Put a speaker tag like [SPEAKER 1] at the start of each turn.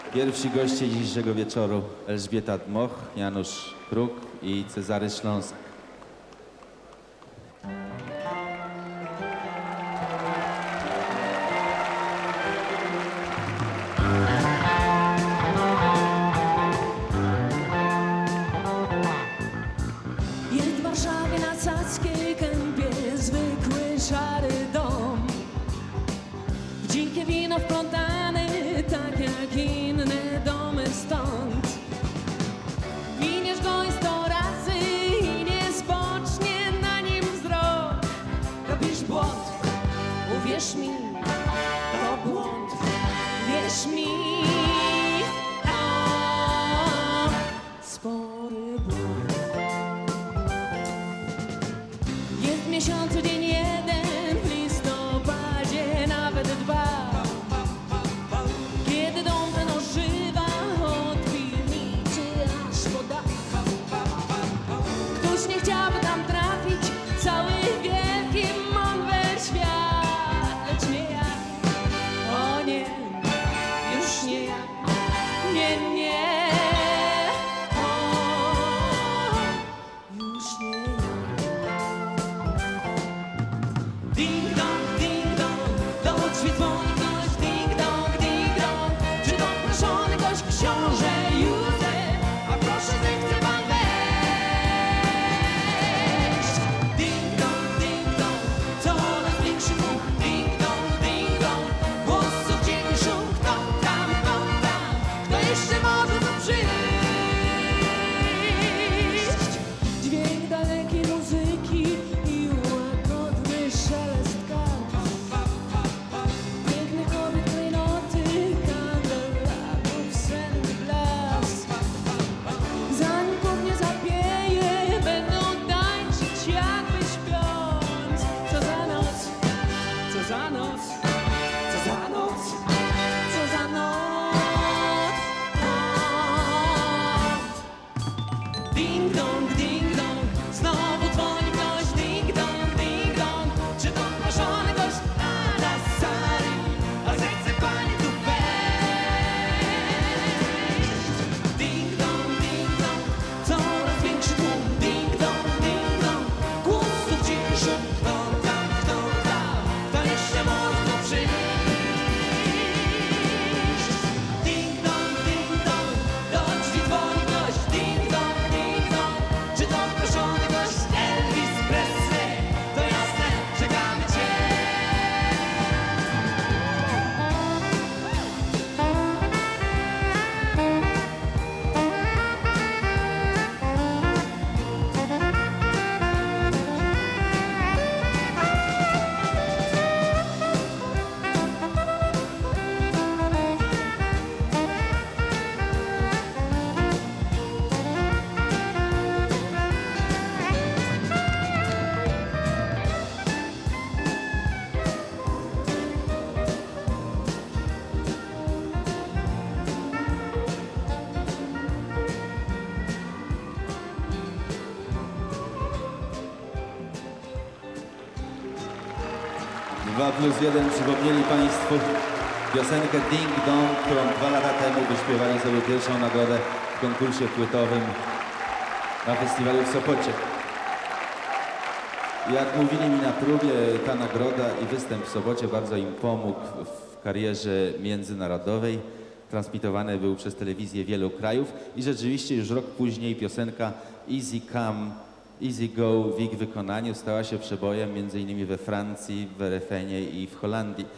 [SPEAKER 1] Pierwsi goście dzisiejszego wieczoru: Elżbieta Dmoch, Janusz Kruk i Cezary Śląsk.
[SPEAKER 2] Jest w Warszawie na Cackiej Kępie zwykły szary dom, w dzikie wino wplątany, tak jak inne domy stąd. Winiesz go i 100 razy i nie spocznie na nim wzrok. Robisz błąd, uwierz mi, to błąd, wierz mi. O, spory błąd. Jest w miesiącu dzień jeden, w listopadzie nawet 2, kiedy dom ten ożywa od piwnicy aż po dach. Któż nie chciałby tam trafić, cały wielki Monwer świat, lecz nie ja, o nie, już nie ja, nie, nie, o, już nie ja. Ding dong, do drzwi dzwoni ktoś. Ding dong, czy to proszony gość książę Józef? A proszę, zechce pan wejść. Ding dong, coraz większy huk. Ding dong, głosów cieni szum. Kto tam, kto jeszcze może tu przyjść? Dźwięk dalekiej muzyki i łagodny szelest kart. Pięknych kobiet, klejnoty, kandelabów, senny blask. Zanim kup nie zapieje, będą tańczyć jakby śpiąc. Co za noc, co za noc, co za noc, co za noc. Ding dong, znowu dzwoni ktoś. Ding dong, czy to proszony gość? A na sali, a zechce pani tu wejść. Ding dong, coraz większy tłum. Ding dong, głosów cichy szum. Kto tam, kto jeszcze może tu przyjść? Ding dong, do drzwi dzwoni ktoś. Ding dong, czy to proszony gość? Elvis Presley, to jasne, czekamy cię.
[SPEAKER 1] Dwa plus jeden przypomnieli Państwu piosenkę Ding Dong, którą 2 lata temu wyśpiewali sobie pierwszą nagrodę w konkursie płytowym na festiwalu w Sopocie. Jak mówili mi na próbie, ta nagroda i występ w Sopocie bardzo im pomógł w karierze międzynarodowej. Transmitowany był przez telewizję wielu krajów i rzeczywiście już rok później piosenka Easy Come, Easy Go w ich wykonaniu stała się przebojem m.in. we Francji, w refrenie i w Holandii.